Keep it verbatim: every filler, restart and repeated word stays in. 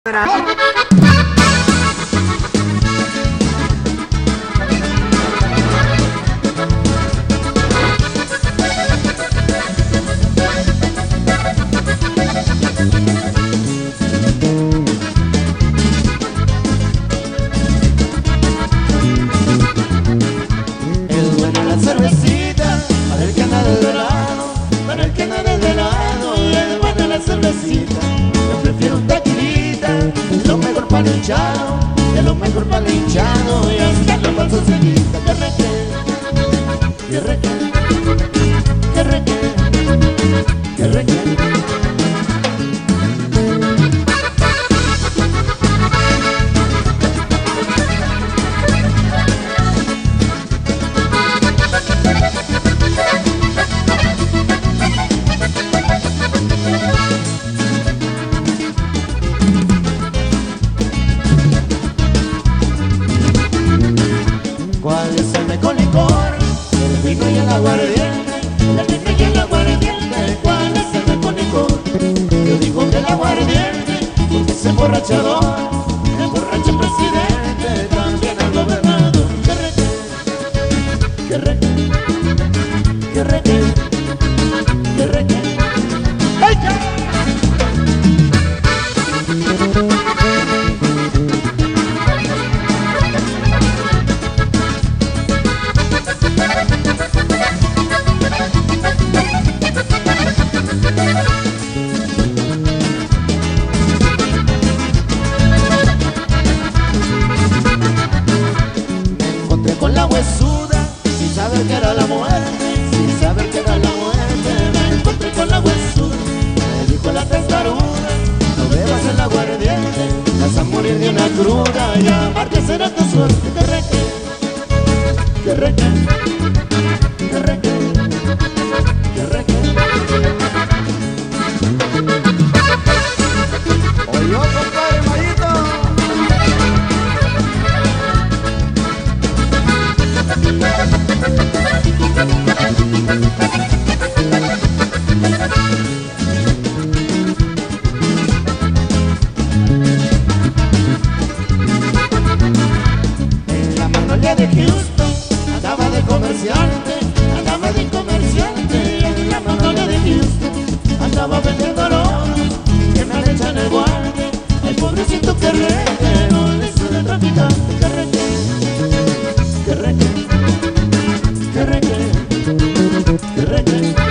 Cervecita, para el que anda del verano, para el que anda del verano, es buena la cervecita. Yo prefiero un tequilita, es lo mejor para el hinchado, es lo mejor para el hinchado, y hasta la panza se quita. Que reque, que reque, que reque, que reque. ¿Cuál es el mejor licor? El vino y el aguardiente, el vino y el aguardiente. ¿Cuál es el mejor licor? Yo digo que el aguardiente, porque es emborrachador, emborracha el presidente, también el gobernador. Que reque, que reque, que reque, que reque. ¡Ay, ya! Con la huesuda, sin saber que era la muerte, sin saber que era la muerte, me encontré con la huesuda. Me dijo la testaruda, no bebas el aguardiente, vas a morir de una cruda y amarte será tu suerte. Que reque, que reque, que reque, que reque. Oye, compadre Mayito. En la Magnolia de Houston andaba de comerciante, andaba de comerciante. En la Magnolia de Houston andaba vendiendo oro que me le echan el guante. El pobrecito que reque, no le suele traficante. Que reque, que reque, que reque, que reque.